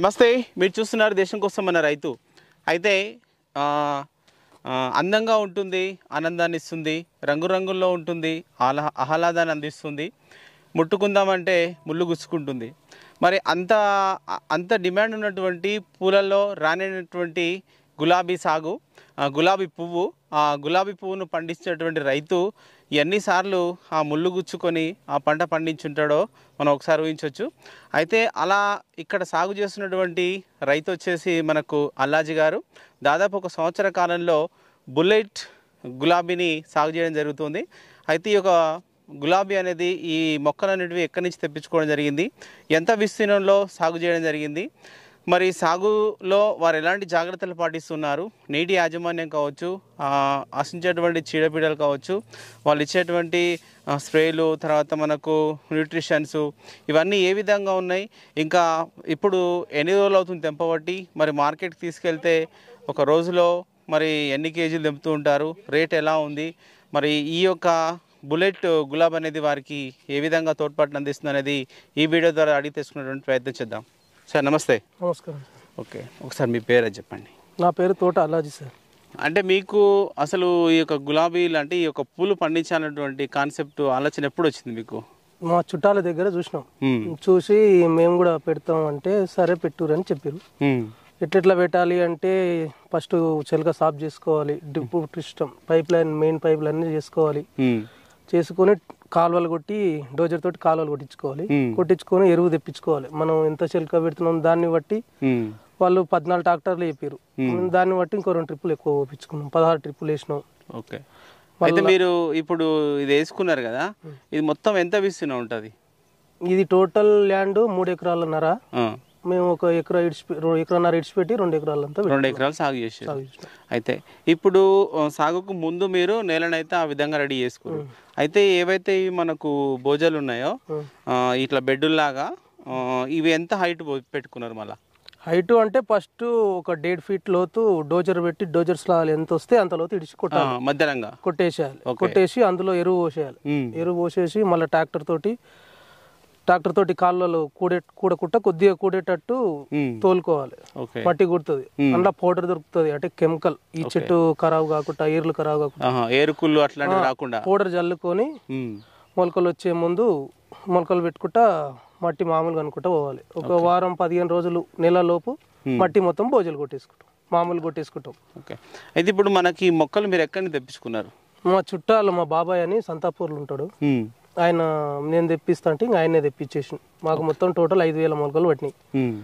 నమస్తే, మీరు చూస్తున్నారు దేశం కోసం మన రైతు. అయితే అందంగా ఉంటుంది, ఆనందాన్ని ఇస్తుంది, రంగురంగుల్లో ఉంటుంది, ఆహ్లాదాన్ని అందిస్తుంది. ముట్టుకుందామంటే ముళ్ళు గుచ్చుకుంటుంది. మరి అంత డిమాండ్ ఉన్నటువంటి పూలలో రానటువంటి గులాబీ సాగు, గులాబీ పువ్వు, ఆ గులాబీ పువ్వును పండించేటువంటి రైతు ఎన్నిసార్లు ఆ ముళ్ళు గుచ్చుకొని ఆ పంట పండించుంటాడో మనం ఒకసారి ఊహించవచ్చు. అయితే అలా ఇక్కడ సాగు చేస్తున్నటువంటి రైతు వచ్చేసి మనకు అల్లాజీ గారు. దాదాపు 1 సంవత్సర కాలంలో బుల్లెట్ గులాబీని సాగు చేయడం జరుగుతుంది. అయితే ఈ యొక్క గులాబీ అనేది ఈ మొక్కలన్నిటివి ఎక్కడి నుంచి తెప్పించుకోవడం జరిగింది, ఎంత విస్తీర్ణంలో సాగు చేయడం జరిగింది, మరి సాగులో వారు ఎలాంటి జాగ్రత్తలు పాటిస్తున్నారు, నీటి యాజమాన్యం కావచ్చు, ఆశించేటువంటి చీడపీడలు కావచ్చు, వాళ్ళు ఇచ్చేటువంటి స్ప్రేలు, తర్వాత మనకు న్యూట్రిషన్స్ ఇవన్నీ ఏ విధంగా ఉన్నాయి, ఇంకా ఇప్పుడు ఎన్ని రోజులు అవుతుంది తెంపబట్టి, మరి మార్కెట్కి తీసుకెళ్తే ఒక రోజులో మరి ఎన్ని కేజీలు తెంపుతూ ఉంటారు, రేట్ ఎలా ఉంది, మరి ఈ యొక్క బుల్లెట్ గులాబ్ అనేది వారికి ఏ విధంగా తోడ్పాటును అందిస్తుంది అనేది ఈ వీడియో ద్వారా అడిగి తెలుసుకునేటువంటి ప్రయత్నం చేద్దాం. సార్ నమస్తే. నమస్కారం. ఓకే, ఒకసారి మీ పేరు చెప్పండి. నా పేరు తోట అల్లాజీ సార్. అంటే మీకు అసలు ఈ యొక్క గులాబీ లాంటి ఈ యొక్క పూలు పండించాలన్నటువంటి కాన్సెప్ట్ ఆలోచన ఎప్పుడు వచ్చింది మీకు? మా చుట్టాల దగ్గర చూసినాం, చూసి మేము కూడా పెడతాం అంటే సరే పెట్టురు అని చెప్పారు. ఎట్లా పెట్టాలి అంటే ఫస్ట్ చెలక సాఫ్ చేసుకోవాలి, drip system, pipe line, main pipe line చేసుకోవాలి, చేసుకొని కాలువలు కొట్టి డోజర్ తోటి కాలువలు కొట్టించుకొని ఎరువు తెప్పించుకోవాలి. మనం ఎంత చెలక పెడుతున్నాం దాన్ని బట్టి వాళ్ళు 14 ట్రాక్టర్లు చెప్పారు, దాన్ని బట్టి ఇంకో 2 ట్రిప్పులు ఎక్కువ పోపించుకున్నాం, 16 ట్రిప్పులు వేసినాం. ఓకే, అయితే మీరు ఇప్పుడు ఇది వేసుకున్నారు కదా, ఇది మొత్తం ఎంత విస్తీర్ణం ఉంటుంది? ఇది టోటల్ ల్యాండ్ 3 ఎకరాలన్నర. మేము 1 ఎకరాన్నర ఇడిచిపెట్టి 2 ఎకరాలంతా 2 ఎకరాలు సాగు చేసారు. అయితే ఇప్పుడు సాగుకు ముందు మీరు నేలనైతే ఆ విధంగా రెడీ చేసుకున్నారు. అయితే ఏవైతే మనకు బోజాలు ఉన్నాయో ఇట్లా బెడ్డుల్లాగా, ఇవి ఎంత హైట్ పెట్టుకున్నారు? మళ్ళీ హైట్ అంటే ఫస్ట్ ఒక 1.5 ఫీట్ లోతు డోజర్ పెట్టి, డోజర్ స్లాల్ ఎంత వస్తే అంత లోతు ఇడిచి కొట్టాలి, మధ్యరంగా కొట్టేసేయాలి. కొట్టేసి అందులో ఎరువు పోసేయాలి. ఎరువు పోసేసి మళ్ళీ ట్రాక్టర్ తోటి కాళ్ళలో కూడకుట్ట కొద్దిగా కూడేటట్టు తోలుకోవాలి. మట్టి కుడుతుంది, అందులో పౌడర్ దొరుకుతుంది, అంటే కెమికల్, ఈ చెట్టు ఖరాబ్ కాకుండా, ఏర్లు ఖరాబ్ కాకుండా, ఏరుకుళ్ళు అట్లాంటివి రాకుండా పౌడర్ జల్లుకొని మొలకలు వచ్చే ముందు మొలకలు పెట్టుకుంటా మట్టి మామూలుగా అనుకుంటా పోవాలి. ఒక వారం 15 రోజులు, నెల లోపు మట్టి మొత్తం బోజలు కొట్టేసుకుంటాం, మామూలు కొట్టేసుకుంటాం. ఓకే, అయితే ఇప్పుడు మనకి మొక్కలు మీరు ఎక్కడి నుంచి తెప్పించుకున్నారు? మా చుట్టాలు, మా బాబాయ్ అని సంతాపూర్లో ఉంటాడు, ఆయన నేను తెప్పిస్తా అంటే ఇంకా ఆయనే తెప్పించేసి మాకు మొత్తం టోటల్ 5,000 మొలకలు పట్టినాయి.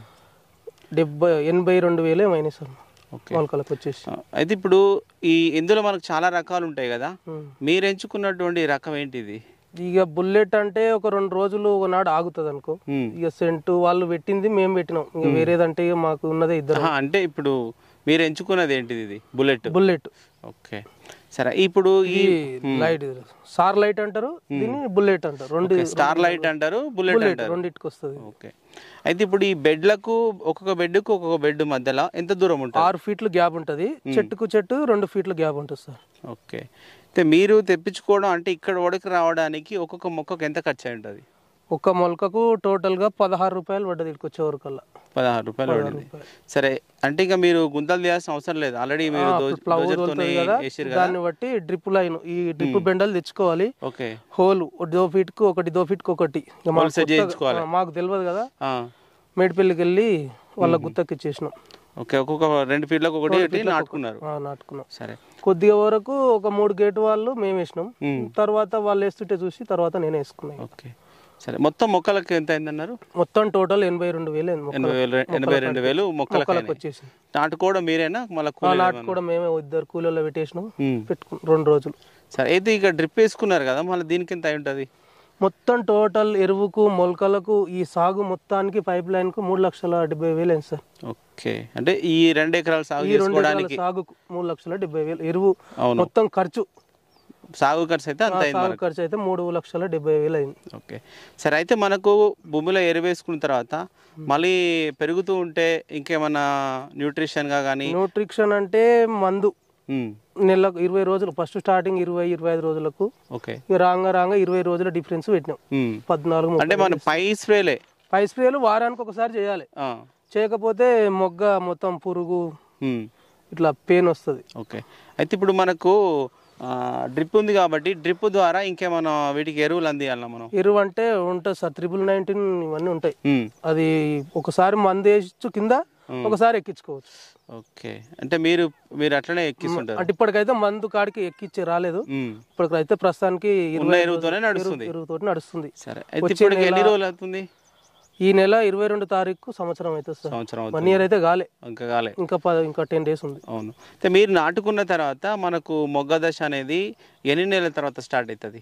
82,000 ఏమైనాయి సార్ మొలకలకు వచ్చేసి. అయితే ఇప్పుడు ఇందులో మనకు చాలా రకాలు ఉంటాయి కదా, మీరు ఎంచుకున్నటువంటి రకం ఏంటిది? ఇక బుల్లెట్ అంటే ఒక 2 రోజులు ఒకనాడు ఆగుతుంది అనుకో. ఇక సెంటు వాళ్ళు పెట్టింది మేము పెట్టినాం, ఇక వేరేదంటే ఇక మాకు ఉన్నదే ఇద్దరు. అంటే ఇప్పుడు మీరు ఎంచుకున్నది ఏంటిది? ఇది బుల్లెట్. ఓకే, సరే. ఇప్పుడు ఈ లైట్ స్టార్ లైట్ అంటారు, దీన్ని బుల్లెట్ అంటారు. 2 స్టార్ లైట్ అంటారు, బుల్లెట్ అంటారు, రెండింటికి వస్తుంది. ఓకే, అయితే ఇప్పుడు ఈ బెడ్లకు ఒక్కొక్క బెడ్ మధ్యలో ఎంత దూరం ఉంటుంది? 6 ఫీట్లు గ్యాప్ ఉంటుంది, చెట్టుకు చెట్టు 2 ఫీట్ల గ్యాప్ ఉంటుంది సార్. ఓకే, అయితే మీరు తెప్పించుకోవడం అంటే ఇక్కడ వరకు రావడానికి ఒక్కొక్క మొక్కకు ఎంత ఖర్చు అయి ఉంటుంది? ఒక్క మొలకకు టోటల్ గా 16 రూపాయలు పడ్డది, ఇక్కడికి వచ్చే వరకల్లా 16 రూపాయలు పడింది. సరే, అంటే ఇక మీరు గుంతలు తీయాల్సిన అవసరం లేదు, ఆల్రెడీ మీరు దాన్ని బట్టి డ్రిప్ లైన్, ఈ డ్రిప్ బెండలు తెచ్చుకోవాలి. ఓకే, హోల్ 2 ఫీట్ కు ఒకటి, 2 ఫీట్ కు ఒకటి. మాకు తెలియదు కదా, మేడిపల్లికి వెళ్ళి వాళ్ళ గుత్తకి ఇచ్చేసినాం. ఓకే, ఒక్కొక్క 2 ఫీట్లకు ఒకటి నాటుకున్నారు. సరే, కొద్దిగా వరకు ఒక 3 గేట్ వాళ్ళు మేము వేసినాం, తర్వాత వాళ్ళు వేస్తుంటే చూసి తర్వాత నేనే వేసుకున్నాను. ఓకే, సరే. మొత్తం మొక్కలకి ఎంత అయిందన్నారు? మొత్తం టోటల్ 82,000 మొక్కలకు వచ్చేసి. నాటుకోవడం మీరేనా? మళ్ళీ నాటుకోవడం మేమే, 2 కూలీలో పెట్టేసినాం, పెట్టుకున్నాం 2 రోజులు. సరే, అయితే ఇక డ్రిప్ వేసుకున్నారు కదా, మళ్ళీ దీనికి ఎంత అయి ఉంటుంది? మొత్తం టోటల్ ఎరువుకు, మొలకలకు, ఈ సాగు మొత్తానికి పైప్ లైన్ కు 3,70,000 అయింది సార్. ఓకే, అంటే ఈ 2 ఎకరాల సాగుకు 3,70,000 ఎరువు మొత్తం ఖర్చు, సాగు ఖర్చు అయితే అంత అయింది. సాగు ఖర్చు అయితే 3,70,000 అయింది. ఓకే, సరే. అయితే మనకు భూమిలో ఎరువేసుకున్న తర్వాత మళ్ళీ పెరుగుతూ ఉంటే ఇంకేమన్నా న్యూట్రిషన్ గా కానీ? న్యూట్రిషన్ అంటే మందు నెలకు 20 రోజులు, ఫస్ట్ స్టార్టింగ్ 20-25 రోజులకు, రాంగా 20 రోజుల డిఫరెన్స్ పెట్టినాం. 14 అంటే మన పై స్ప్రేలు వారానికి ఒకసారి చేయాలి. చేయకపోతే మొగ్గ మొత్తం పురుగు ఉమ్. ఇట్లా పెయిన్ వస్తుంది. ఓకే. అయితే ఇప్పుడు మనకు డ్రిప్ ఉంది కాబట్టి డ్రిప్ ద్వారా ఇంకేమైనా వీటికి ఎరువులు అందియాలన్నా మనం? ఎరువు అంటే ఉంటుంది సార్, 19 ఇవన్నీ ఉంటాయి. ఉమ్. అది ఒకసారి మందు వేయచ్చు కింద, ఒకసారి ఎక్కించుకోవచ్చు. ఓకే. అంటే మీరు అట్లనే ఎక్కిస్తుంటారు? అంటే ఇప్పటికైతే మందు కాడికి ఎక్కించి రాలేదు. ఇప్పటికైతే ప్రస్తుతానికి ఎరువుతోనే నడుస్తుంది. ఎరువుతో నడుస్తుంది. సరే. అయితే ఇప్పటికి ఎన్ని రోజులు అవుతుంది? ఈ నెల 22 తారీఖు సంవత్సరం అవుతుంది సార్. సంవత్సరం 1 year అయితే కాలే, ఇంకా 10 days ఉంది. అవును. అయితే మీరు నాటుకున్న తర్వాత మనకు మొగ్గ దశ అనేది ఎన్ని నెలల తర్వాత స్టార్ట్ అవుతుంది?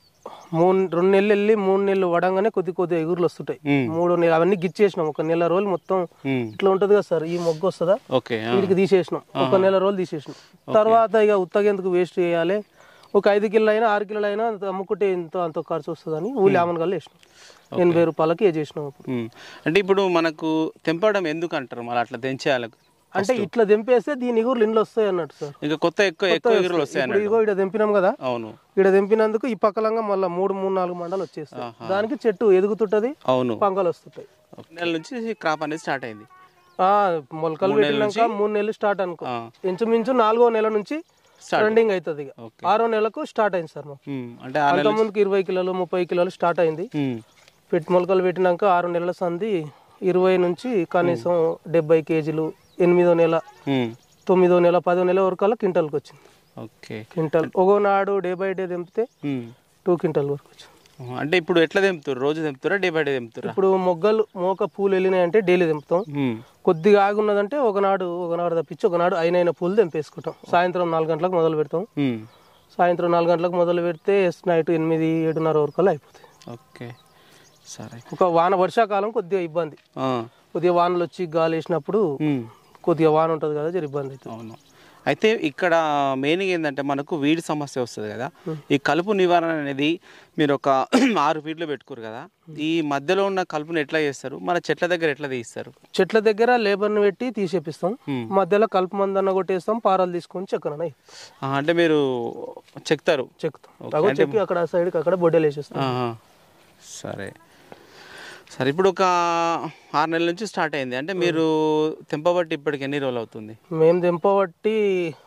2 నెలలు వెళ్ళి 3 నెలలు వడంగానే కొద్ది ఎగురులు వస్తుంటాయి. 3 నెలలు అవన్నీ గిచ్చేసినాం. 1 నెల రోజులు మొత్తం ఇట్లా ఉంటది కదా సార్, ఈ మొగ్గ వస్తుందా, వీటికి తీసేసినాం. 1 నెల రోజులు తీసేసినాం. తర్వాత ఇక ఉత్తగెందుకు వేస్ట్ చేయాలి, ఒక 5 కిలోలు అయినా 6 కిలోలు అయినా అమ్ముకుంటే అంత ఖర్చు వస్తుందని ఊళ్ళో ఆమనగల్లు వేసినాం. 80 రూపాయలకి చేసినాం. అంటే ఇప్పుడు మనకు తెంపడం ఎందుకు అంటారు మరి అట్లా తెంచేయాలి అంటే? ఇట్లా తెంపేస్తే దీని ఎగురులు ఇండ్లు వస్తాయి అన్నట్టు సార్. ఇంకా కొత్త ఎక్కువ ఎగురులు వస్తాయి. ఇగో ఇక్కడ తెంపినాం కదా. అవును. ఇక్కడ తెంపినందుకు ఈ పక్కలంగా మళ్ళీ 3-4 మండలు వచ్చేస్తాయి. దానికి చెట్టు ఎదుగుతుంటది. అవును, పంకలు వస్తుంటాయి. నెల నుంచి క్రాప్ అనేది స్టార్ట్ అయింది. మొలకలు పెట్టినాక 3 నెలలు స్టార్ట్ అనుకో. ఇంచుమించు 4వ నెల నుంచి రన్నింగ్ అవుతుంది. ఇక 6వ నెలకు స్టార్ట్ అయింది సార్. అంటే అంత ముందుకు 20 కిలోలు 30 కిలోలు స్టార్ట్ అయింది. మొలకలు పెట్టినాక 6 నెలల సంది 20 నుంచి కనీసం 70 కేజీలు. 8వ నెల 9వ నెల 10వ నెల వరకు క్వింటల్కి వచ్చింది. క్వింటల్ ఒకనాడు డే బై డే తెంపితే 2 క్వింటల్ వరకు వచ్చింది. అంటే ఇప్పుడు ఎట్లా తెంపుతారు? రోజు తెంపుతారా, డే బై డే తెంపుతారా? ఇప్పుడు మోక పూలు వెళ్ళినాయంటే డైలీ తెంపుతాం. కొద్దిగా ఆగున్నదంటే ఒకనాడు తప్పించి ఒకనాడు అయిన పూలు తెంపేసుకుంటాం. సాయంత్రం 4 గంటలకు మొదలు పెడతాం. సాయంత్రం 4 గంటలకు మొదలు పెడితే నైట్ 8-7:30 వరకు అయిపోతాయి. ఓకే. సరే. ఒక వర్షాకాలం కొద్దిగా ఇబ్బంది. కొద్దిగా వానలు వచ్చి గాలి వేసినప్పుడు కొద్దిగా వాన ఉంటుంది కదా, జర ఇబ్బంది అవుతుంది. అవును. అయితే ఇక్కడ మెయిన్గా ఏంటంటే మనకు వీడి సమస్య వస్తుంది కదా. ఈ కలుపు నివారణ అనేది మీరు ఒక 6 ఫీట్లు పెట్టుకోరు కదా, ఈ మధ్యలో ఉన్న కలుపుని ఎట్లా చేస్తారు? మన చెట్ల దగ్గర ఎట్లా తీస్తారు? చెట్ల దగ్గర లేబర్ని పెట్టి తీసేపిస్తాం. మధ్యలో కలుపు మందన్న కొట్టేస్తాం, పారాలు తీసుకొని చెక్కన. అంటే మీరు చెక్తారు? చెక్కి అక్కడ సైడ్కి అక్కడ బొడ్డలు వేసేస్తాం. సరే. ఇప్పుడు ఒక 6 నెలల నుంచి స్టార్ట్ అయింది అంటే మీరు తెంపబట్టి ఇప్పటికి ఎన్ని రోజులు అవుతుంది? మేము తెంపబట్టి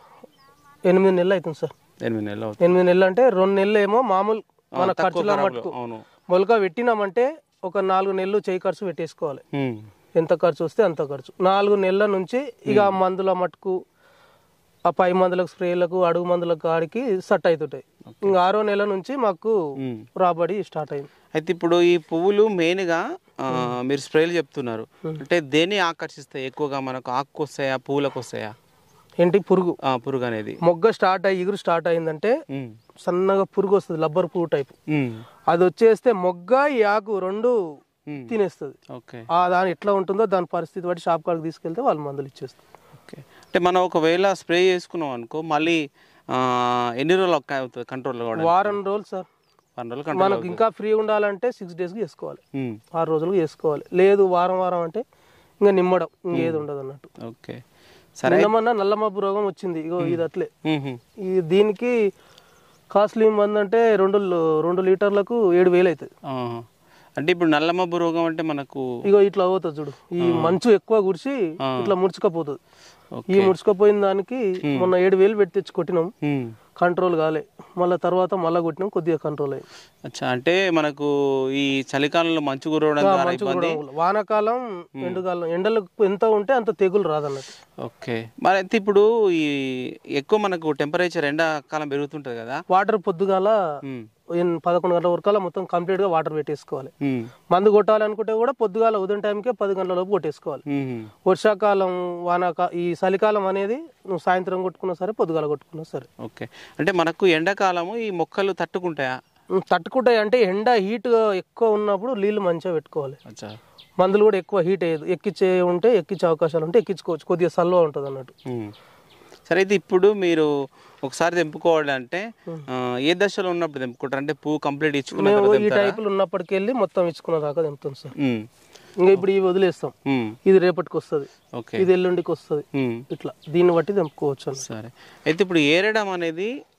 8 నెలలు అవుతుంది సార్. 8 నెలలు. 8 నెలలు అంటే 2 నెలలు ఏమో మామూలు మన ఖర్చుల మట్టుకు. మొలక పెట్టినామంటే ఒక 4 నెలలు చేయి ఖర్చు పెట్టేసుకోవాలి. ఎంత ఖర్చు వస్తే అంత ఖర్చు. 4 నెలల నుంచి ఇక మందుల మట్టుకు, ఆ పై మందులకు, స్ప్రేలకు, అడుగు మందులకు కాడికి సెట్ అవుతుంటాయి. ఇంకా 6వ నెల నుంచి మాకు రాబడి స్టార్ట్ అయింది. అయితే ఇప్పుడు ఈ పువ్వులు మెయిన్గా మీరు స్ప్రేలు చెప్తున్నారు అంటే దేన్ని ఆకర్షిస్తాయి ఎక్కువగా? మనకు ఆకు వస్తాయా, పువ్వులకు వస్తాయా? ఏంటి పురుగు? పురుగు అనేది మొగ్గ స్టార్ట్ అయ్యి ఎగురు స్టార్ట్ అయిందంటే సన్నగా పురుగు వస్తుంది, లబ్బర్ పువ్వు టైప్. అది వచ్చేస్తే మొగ్గ ఈ ఆకు 2 తినేస్తుంది. దాని ఎట్లా ఉంటుందో దాని పరిస్థితి బట్టి షాప్ కాడికి తీసుకెళ్తే వాళ్ళు మందులు ఇచ్చేస్తారు. అంటే మనం ఒకవేళ స్ప్రే చేసుకున్నాం అనుకో, మళ్ళీ ఎన్ని రోజులు కంట్రోల్? వారం రోజులు సార్. మనకు ఇంకా ఫ్రీ ఉండాలంటే 6 days చేసుకోవాలి, 6 రోజులకు చేసుకోవాలి. లేదు వారం అంటే ఇంకా నిమ్మడం, ఇంకేది ఉండదు అన్నట్టు. ఓకే. నిన్నమన్నా నల్లమబ్బు రోగం వచ్చింది. ఇగో ఇది అట్లే. దీనికి కాస్ట్లీ మంది అంటే 2 లీటర్లకు 7,000 అవుతుంది. అంటే ఇప్పుడు నల్లమబ్బు రోగం అంటే మనకు ఇగో ఇట్లా అవుతుంది చూడు, ఈ మంచు ఎక్కువ కురిసి ఇట్లా ముడుచుకపోతుంది. ఈ ముడుచుకపోయిన దానికి మొన్న 7,000 పెట్టి తెచ్చి కొట్టినాం, కంట్రోల్ కాలే. మళ్ళీ తర్వాత మళ్ళీ కొట్టినాం, కొద్దిగా కంట్రోల్ అయింది. అంటే మనకు ఈ చలికాలంలో మంచు కురవడం, వానాకాలం, ఎండుకాలం ఎండలు ఎంత ఉంటే అంత తెగులు రాదన్నట్టు. ఓకే. మరి అయితే ఇప్పుడు ఈ ఎక్కువ మనకు టెంపరేచర్ ఎండాకాలం పెరుగుతుంటది కదా, వాటర్ పొద్దుగాల 11 గంటల వరకు మొత్తం కంప్లీట్ గా వాటర్ పెట్టేసుకోవాలి. మందు కొట్టాలనుకుంటే కూడా పొద్దుగాల ఉదయం టైంకే 10 గంటల లోపు కొట్టేసుకోవాలి. వర్షాకాలం, ఈ చలికాలం అనేది నువ్వు సాయంత్రం కొట్టుకున్నా సరే, పొద్దుగాల కొట్టుకున్నా సరే. ఓకే. అంటే మనకు ఎండాకాలము ఈ మొక్కలు తట్టుకుంటాయా? తట్టుకుంటాయి. అంటే ఎండ హీట్ ఎక్కువ ఉన్నప్పుడు నీళ్లు మంచిగా పెట్టుకోవాలి. మందులు కూడా ఎక్కువ హీట్ అయ్యేది, ఎక్కించే అవకాశాలు ఉంటే ఎక్కించుకోవచ్చు, కొద్దిగా సల్వా ఉంటుంది అన్నట్టు. సరే. అయితే ఇప్పుడు మీరు ఒకసారి తెంపుకోవాలంటే ఏ దశలో ఉన్నప్పుడు తెంపుకుంటారు? అంటే పువ్వు కంప్లీట్ ఇచ్చుకున్న ఈ టైపులు ఉన్నప్పటికి వెళ్ళి మొత్తం ఇచ్చుకున్న దాకా తెంపుతాం సార్. ఇంకా ఇప్పుడు ఇవి వదిలేస్తాం, ఇది రేపటికి వస్తుంది, ఇది ఎల్లుండికి వస్తుంది, ఇట్లా దీన్ని బట్టి తెంపుకోవచ్చు. సరే. అయితే ఇప్పుడు ఏరడం అనేది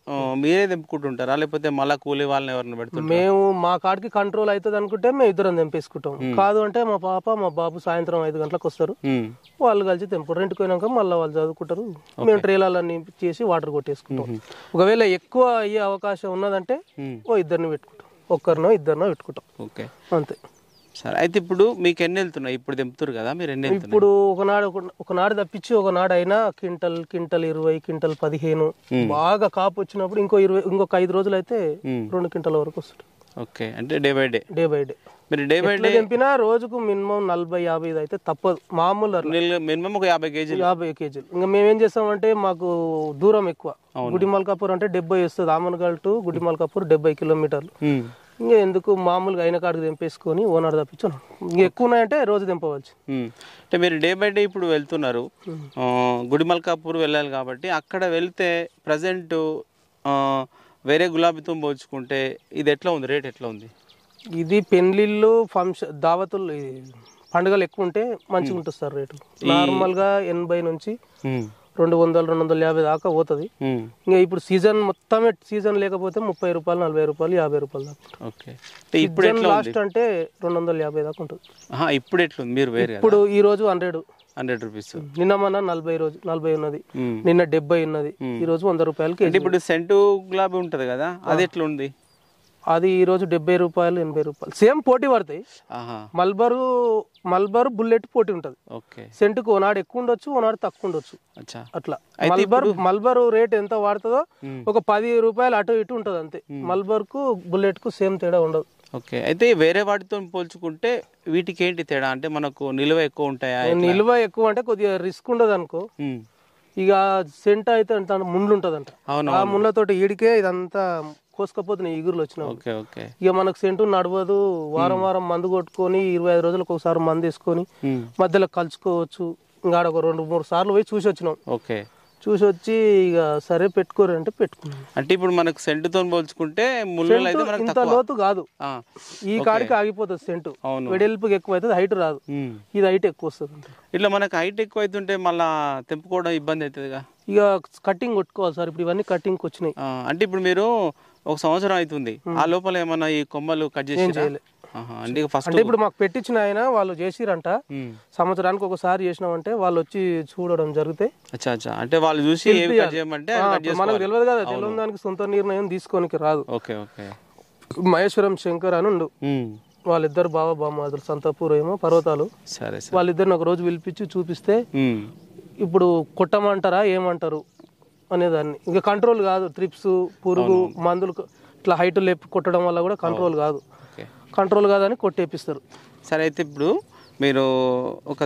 మీరే తెంపుకుంటుంటారా లేకపోతే మళ్ళీ కూలీ వాళ్ళని ఎవరిని పెడుతుంటారా? మేము మా కాడికి కంట్రోల్ అవుతుంది అనుకుంటే మేము ఇద్దరం తెంపేసుకుంటాం. కాదు అంటే మా పాప మా బాబు సాయంత్రం 5 గంటలకు వస్తారు, వాళ్ళు కలిసి తెంపుకుంటారు. ఇంటికి పోయినాక మళ్ళీ వాళ్ళు చదువుకుంటారు, మేము ట్రేలన్నీ చేసి వాటర్ కొట్టేసుకుంటాం. ఒకవేళ ఎక్కువ అయ్యే అవకాశం ఉన్నదంటే ఇద్దరిని పెట్టుకుంటాం, ఒక్కరినో ఇద్దరినో పెట్టుకుంటాం. ఓకే, అంతే. సరే, అయితే ఇప్పుడు మీకు ఎన్ని వెళ్తున్నాయి? ఇప్పుడు తెంపుతారు కదా మీరు, ఎన్ని వెళ్తున్నాయి? ఇప్పుడు ఒకనాడు తప్పించి ఒకనాడు అయినా క్వింటల్ 20, క్వింటల్ 15. బాగా కాపు వచ్చినప్పుడు ఇంకొక 5 రోజులు అయితే 2 క్వింటల్ వరకు వస్తుంది. ఓకే, అంటే డే బై డే మీరు డే బై డే తెంపినా రోజుకు మినిమం 40-50 అయితే తప్పదు. మామూలు మినిమం ఒక 50 కేజీలు. ఇంకా మేమేం చేస్తామంటే మాకు దూరం ఎక్కువ. గుడిమల్కాపూర్ అంటే 70 వస్తుంది, ఆమన్గల్ టు గుడిమల్కాపూర్ 70 కిలోమీటర్లు. ఇంకా ఎందుకు మామూలుగా అయిన కాడికి తెంపేసుకొని ఓనర్ తప్పించాను. ఇంకా ఎక్కువ ఉన్నాయంటే రోజు తెంపవచ్చు. అంటే మీరు డే బై డే ఇప్పుడు వెళ్తున్నారు, గుడిమల్కాపూర్ వెళ్ళాలి కాబట్టి అక్కడ వెళ్తే ప్రజెంట్ వేరే గులాబీతో పోల్చుకుంటే ఇది ఎట్లా ఉంది, రేట్ ఎట్లా ఉంది? ఇది పెళ్లిళ్ళు, ఫంక్షన్, దావతులు, పండుగలు ఎక్కువ ఉంటే మంచిగా ఉంటుంది సార్ రేటు. నార్మల్గా 80 నుంచి 200-250 దాకా పోతుంది. ఇంకా ఇప్పుడు సీజన్ మొత్తమే సీజన్ లేకపోతే 30 రూపాయలు, 40 రూపాయలు, 50 రూపాయలు దాకా. ఓకే, ఇప్పుడు లాస్ట్ అంటే 250 దాకా ఉంటుంది. ఇప్పుడు ఎట్లుంది మీరు వేరే? ఇప్పుడు ఈ రోజు 100 రూపీస్, నిన్న మన 40 ఉన్నది, నిన్న 70 ఉన్నది, ఈ రోజు 100 రూపాయలకి. ఇప్పుడు సెంటు గులాబీ ఉంటది కదా, అది ఎట్లా ఉంది? అది ఈ రోజు 70 రూపాయలు, 80 రూపాయలు సేమ్ పోటీ పడతాయి. మల్బర్ బుల్లెట్ పోటీ ఉంటది. సెంటుకు ఓనాడు ఎక్కువ ఉండొచ్చు, ఓనాడు తక్కువ ఉండొచ్చు. అట్లా మల్బర్ రేట్ ఎంత వాడుతుందో ఒక 10 రూపాయలు అటు ఇటు ఉంటది అంతే. మల్బర్ కు బుల్లెట్ కు సేమ్ తేడా ఉండదు. ఓకే, అయితే వేరే వాటితో పోల్చుకుంటే వీటికి ఏంటి తేడా? అంటే మనకు నిల్వ ఎక్కువ ఉంటాయా? నిల్వ ఎక్కువ అంటే కొద్దిగా రిస్క్ ఉండదు అనుకో. ఇక సెంట్ అయితే అంత ముండ్లు ఉంటదంట, ఆ ముండ్లతోటి ఈడికే ఇదంతా కోసుకపోతున్నాయి ఈగురులు వచ్చినాయి. ఇక మనకు సెంటు నడవదు. వారం మందు కొట్టుకొని 25 రోజులకు ఒకసారి మందు వేసుకొని మధ్యలో కలుసుకోవచ్చు. ఇంకా ఒక 2-3 సార్లు పోయి చూసి వచ్చినాం. చూసి వచ్చి ఇక సరే పెట్టుకోరు అంటే పెట్టుకున్నాం. అంటే ఇప్పుడు మనకు సెంటుతో పోల్చుకుంటే ఇంత లోతు కాదు, ఈ కాడికి ఆగిపోతుంది సెంటు. వెడల్పుకి ఎక్కువ అవుతుంది, హైట్ రాదు. ఇది హైట్ ఎక్కువ వస్తుంది. ఇట్లా మనకు హైట్ ఎక్కువ అవుతుంటే మళ్ళా తెంపుకోవడం ఇబ్బంది అవుతుంది. ఇక కటింగ్ కొట్టుకోవాలి సార్. ఇప్పుడు ఇవన్నీ కటింగ్ వచ్చినాయి. అంటే ఇప్పుడు మీరు 1 సంవత్సరం అవుతుంది, ఆ లోపల ఏమన్నా ఈ కొమ్మలు కట్ చేసి? అంటే ఇప్పుడు మాకు పెట్టించిన ఆయన వాళ్ళు చేసిరంట, సంవత్సరానికి ఒకసారి చేసినామంటే వాళ్ళు వచ్చి చూడడం జరుగుతాయి. అంటే వాళ్ళు చూసి మనకు తెలియదు కదా, తెలియని దానికి సొంత నిర్ణయం తీసుకోనికి రాదు. మహేశ్వరం శంకర్ అని ఉండు, వాళ్ళిద్దరు బావ బామ్మాదులు, సంతాపూర్ ఏమో పర్వతాలు. వాళ్ళిద్దరిని ఒక రోజు పిలిపించి చూపిస్తే ఇప్పుడు కొట్టమంటారా ఏమంటారు అనేదాన్ని. ఇంకా కంట్రోల్ కాదు, ట్రిప్స్, పురుగు మందులు ఇట్లా హైట్ లేపి కొట్టడం వల్ల కూడా కంట్రోల్ కాదని కొట్టేపిస్తారు. సరే, అయితే ఇప్పుడు మీరు ఒక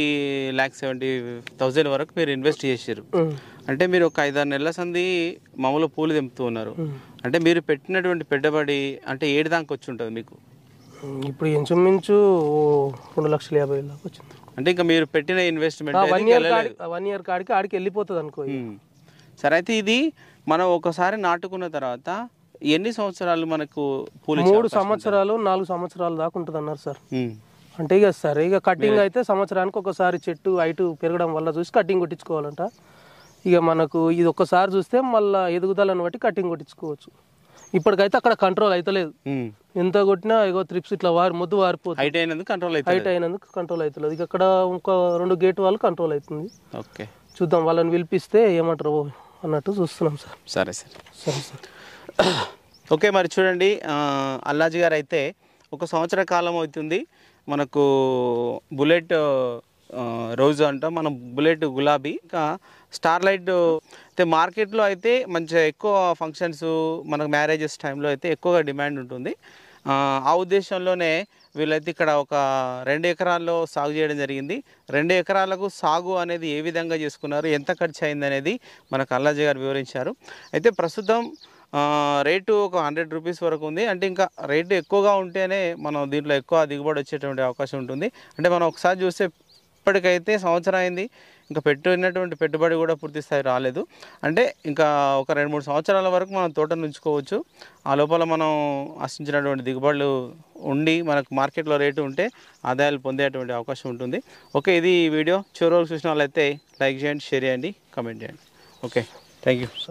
3,70,000 వరకు మీరు ఇన్వెస్ట్ చేసారు. అంటే మీరు ఒక 5-6 నెలల సంది మామూలు పూలు తెంపుతూ ఉన్నారు. అంటే మీరు పెట్టినటువంటి పెట్టుబడి అంటే 7 దాకా వచ్చి ఉంటుంది మీకు? ఇప్పుడు ఇంచుమించు 2,50,000 దాకా వచ్చింది. అంటే ఇంకా మీరు పెట్టిన ఇన్వెస్ట్మెంట్ 1 ఇయర్ కాడికి ఆడికి వెళ్ళిపోతుంది అనుకో. సరే, అయితే ఇది మనం ఒకసారి నాటుకున్న తర్వాత ఎన్ని సంవత్సరాలు మనకు పూలు? 3 సంవత్సరాలు 4 సంవత్సరాలు దాకా ఉంటుంది అన్నారు సార్. అంటే ఇక సరే, ఇక కటింగ్ అయితే సంవత్సరానికి ఒకసారి చెట్టు హైట్ పెరగడం వల్ల చూసి కటింగ్ కొట్టించుకోవాలంట. ఇక మనకు ఇది ఒక్కసారి చూస్తే మళ్ళీ ఎదుగుదలను బట్టి కటింగ్ కొట్టించుకోవచ్చు. ఇప్పటికైతే అక్కడ కంట్రోల్ అవుతలేదు. ఎంత కొట్టినా ఇగో త్రిప్స్ ఇట్లా ముద్దు వారిపోతుంది. హైట్ అయినందుకు కంట్రోల్ అవుతలేదు. ఇక అక్కడ ఇంకో 2 గేట్ వాళ్ళు కంట్రోల్ అవుతుంది. చూద్దాం, వాళ్ళని పిలిపిస్తే ఏమంటారు అన్నట్టు చూస్తున్నాం సార్. సరే సార్. ఓకే, మరి చూడండి, అల్లాజీ గారు అయితే 1 సంవత్సర కాలం అవుతుంది మనకు బుల్లెట్ రోజు అంటాం మనం, బుల్లెట్ గులాబీ. ఇంకా స్టార్లైట్ అయితే మార్కెట్లో అయితే మంచిగా ఎక్కువ ఫంక్షన్స్, మనకు మ్యారేజెస్ టైంలో అయితే ఎక్కువగా డిమాండ్ ఉంటుంది. ఆ ఉద్దేశంలోనే వీళ్ళైతే ఇక్కడ ఒక 2 ఎకరాల్లో సాగు చేయడం జరిగింది. 2 ఎకరాలకు సాగు అనేది ఏ విధంగా చేసుకున్నారు, ఎంత ఖర్చు అయింది అనేది మనకు అల్లాజీ గారు వివరించారు. అయితే ప్రస్తుతం రేటు ఒక 100 రూపీస్ వరకు ఉంది. అంటే ఇంకా రేటు ఎక్కువగా ఉంటేనే మనం దీంట్లో ఎక్కువ దిగుబడి వచ్చేటువంటి అవకాశం ఉంటుంది. అంటే మనం ఒకసారి చూస్తే ఇప్పటికైతే సంవత్సరం అయింది, ఇంకా పెట్టినటువంటి పెట్టుబడి కూడా పూర్తి స్థాయి రాలేదు. అంటే ఇంకా ఒక 2-3 సంవత్సరాల వరకు మనం తోటను ఉంచుకోవచ్చు. ఆ లోపల మనం ఆశించినటువంటి దిగుబడులు ఉండి మనకు మార్కెట్లో రేటు ఉంటే ఆదాయాలు పొందేటువంటి అవకాశం ఉంటుంది. ఓకే, ఇది వీడియో చివరి వరకు చూసిన వాళ్ళైతే లైక్ చేయండి, షేర్ చేయండి, కామెంట్ చేయండి. Okay, thank you.